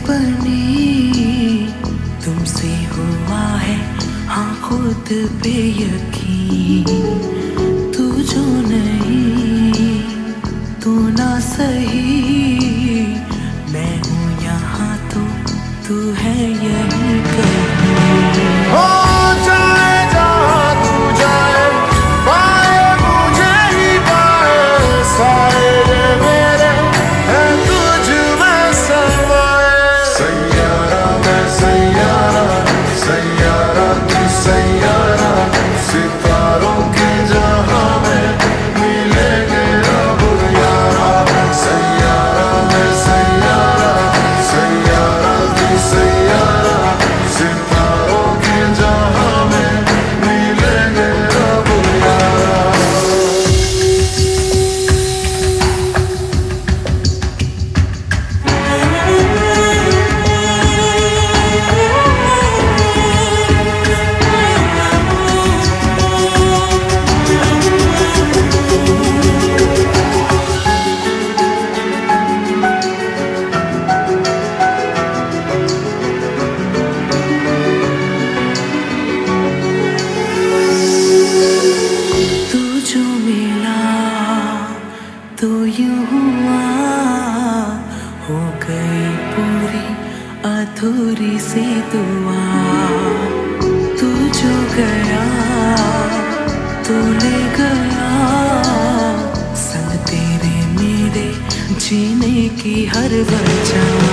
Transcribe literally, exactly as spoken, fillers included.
अपनी तुमसे हुआ है हाँ खुद पे यकीन। तू जो नहीं तू ना सही, मैं हूँ यहाँ तो तू है यहीं कहीं। हो जाए जहाँ तू जाए, पाए मुझे ही पाए, साए मेरे हैं तुझ में समाए। सैयारा मैं सैयारा, सैयारा तू सैयारा, सितारों के जहाँ में मिलेंगे अब यारा। सैयारा मैं सैयारा, सैयारा तू सैयारा, सितारों के जहाँ में मिलेंगे अब यारा। तू जो मिला तो यूं हुआ, हो गई पूरी अधूरी सी दुआ। तू जो गया तो ले गया, संग तेरे मेरे जीने की हर वजह।